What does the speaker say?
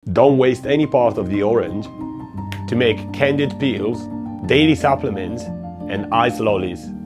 Don't waste any part of the orange to make candied peels, daily supplements and ice lollies.